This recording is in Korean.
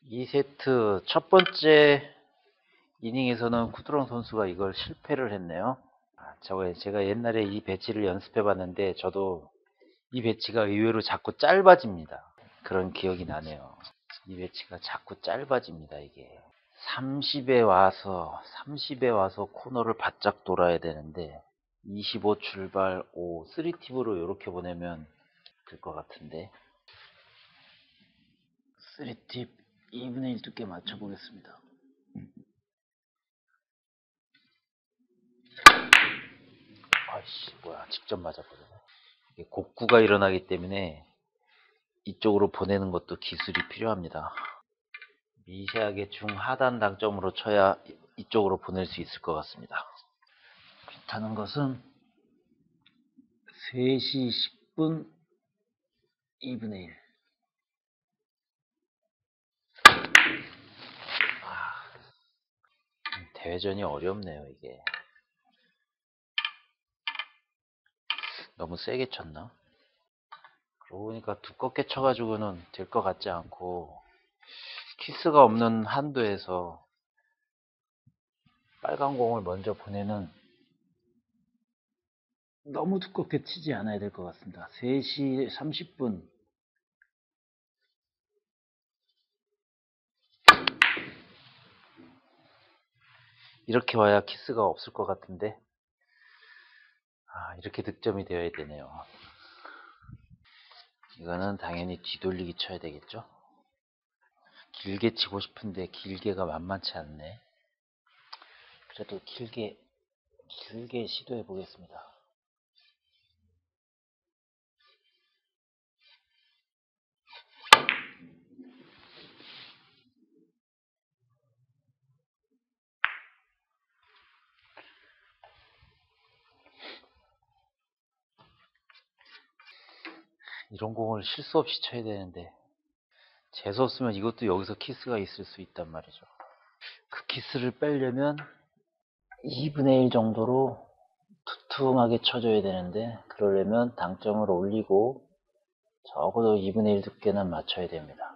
2세트 첫 번째 이닝에서는 쿠드롱 선수가 이걸 실패를 했네요. 제가 옛날에 이 배치를 연습해 봤는데 저도 이 배치가 의외로 자꾸 짧아집니다. 그런 기억이 나네요. 이 배치가 자꾸 짧아집니다. 이게 30에 와서 코너를 바짝 돌아야 되는데 25 출발 5 3팁으로 이렇게 보내면 될 것 같은데 3팁 2분의 1 두께 맞춰 보겠습니다. 아이씨, 뭐야, 직접 맞아버리네. 이게 곡구가 일어나기 때문에 이쪽으로 보내는 것도 기술이 필요합니다. 미세하게 중하단 당점으로 쳐야 이쪽으로 보낼 수 있을 것 같습니다. 그렇다는 것은 3시 10분 2분의 1. 대회전이 어렵네요, 이게. 너무 세게 쳤나? 그러고 보니까 두껍게 쳐가지고는 될 것 같지 않고 키스가 없는 한도에서 빨간 공을 먼저 보내는 너무 두껍게 치지 않아야 될 것 같습니다. 3시 30분. 이렇게 와야 키스가 없을 것 같은데 이렇게 득점이 되어야 되네요. 이거는 당연히 뒤돌리기 쳐야 되겠죠. 길게 치고 싶은데 길게가 만만치 않네. 그래도 길게 시도해 보겠습니다. 이런 공을 실수 없이 쳐야 되는데 재수 없으면 이것도 여기서 키스가 있을 수 있단 말이죠. 그 키스를 빼려면 2분의 1 정도로 투툼하게 쳐줘야 되는데 그러려면 당점을 올리고 적어도 2분의 1 두께는 맞춰야 됩니다.